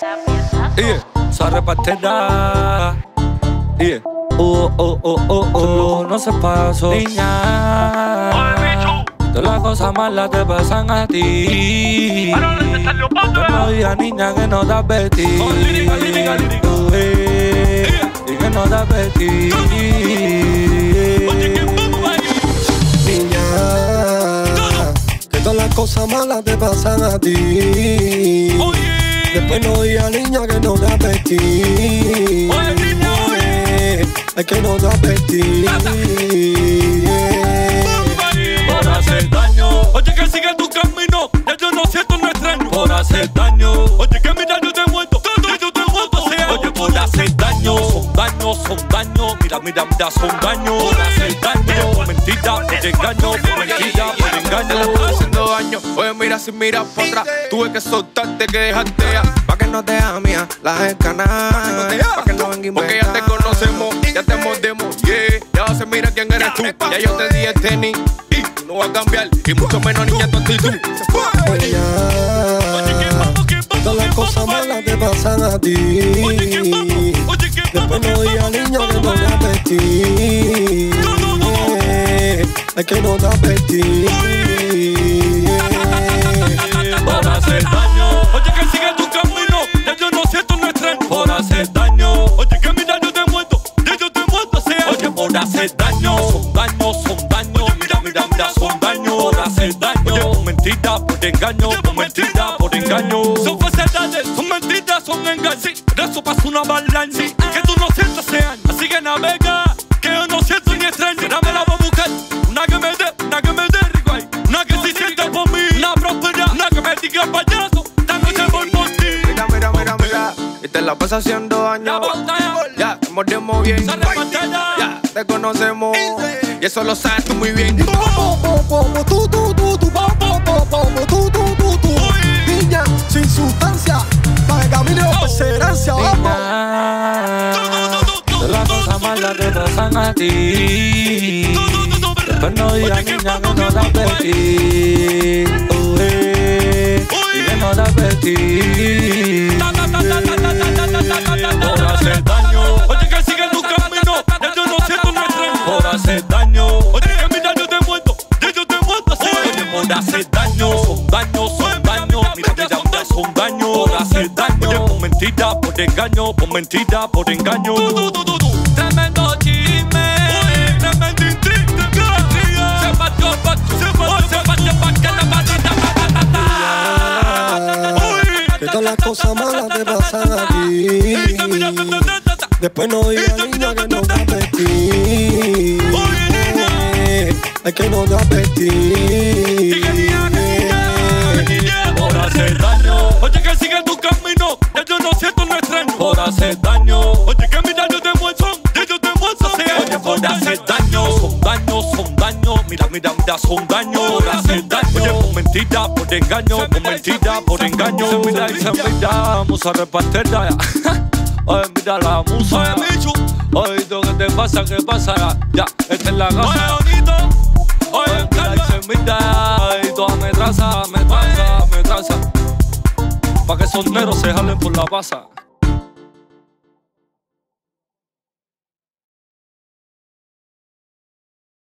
Se repartirá. No se pasó, niña. Todas las cosas malas te pasan a ti. Pero diga, niña, que no te advertí. Y que no te advertí. Niña, que todas las cosas malas te pasan a ti. Después no diga, niña, que no te advertí. Es que no te advertí. Por hacer daño. Oye, que sigue tu camino. Ya yo no siento no extraño. Por hacer daño. Oye, que mira, yo te he muerto. Yo te he muerto. Oye, por hacer daño. Son daños. Mira, son daños. Por hacer daño. Por mentira, por engaño. Por mentira, por engaño. Le estoy haciendo daño. Oye, mira, si miras para atrás, tuve que soltarte, que dejarte ya. Pa' que no te mía las escanas. Pa' que no venga y porque ya te conocemos, ya te mordemos, ya se mira quién eres tú. Ya yo te di el tenis y tú no vas a cambiar. Y mucho menos, niña, tu actitud. Oye, todas las cosas malas te pasan a ti. Después no diga, niña, que no te advertí. Es que no te advertí. Por hacer daño. Oye, que sigue tu camino. Ya yo no siento no extraño. Por hacer daño. Oye, que mira, yo te he muerto. Ya yo te he muerto. Oye, por hacer daño. Son daños. Mira, son daños. Por hacer daño. Oye, por mentira, por engaño. Por mentira, por engaño. Son falsedades, son mentiras, son engaños. De eso pasa una balanza. Que tú no sientes ese año. Así que navega. Que yo no siento ni extraño. Ahora me la voy a buscar. Una que me dé rico ahí. Una que se sienta por mí. Una próspera. Una que me diga payaso. Esta noche voy por ti. Mira. Y te la pasas haciendo daño. Ya, te mordemos bien. Ya, te conocemos. Y eso lo sabes tú muy bien. Niña, sin sustancia, para el camino de perseverancia, vamos. Todas las cosas malas te pasan a ti. Después no digas, niña, que no te advertí. Y que no te advertí. Por hacer daño. Oye, que sigue tu camino. Ya yo no siento no extraño. Por hacer daño. Oye, que mira, yo te he muerto. Ya yo te he muerto. Oye, por hacer daño. Son daños. Mira, son daños. Por hacer daño. Oye, por mentira, por engaño. Por mentira, por engaño. Tremendo chisme. Tremendo intriga. Se partió el pacho. Se partió el pacho. Que todas las cosas malas te pasan a ti. Después no digas, niña, que no te advertí. Es que no te advertí. Por hacer daño. Oye, que sigue tu camino. Ya yo no siento no extraño. Por hacer daño. Oye, que mira, yo te he muerto. Ya yo te he muerto. Oye, por hacer daño. Son daños. Mira, son daños. Por hacer daño. Oye, por mentira, por engaño. Por mentira, por engaño. Se mira, vamos a repartir ya. Oye, mira la musa. Oye, ¿qué te pasa? ¿Qué pasa? Ya, esta es la casa. Oye, mira, se mira. Oye, toda me traza. Pa' que esos negros se jalen por la pasa.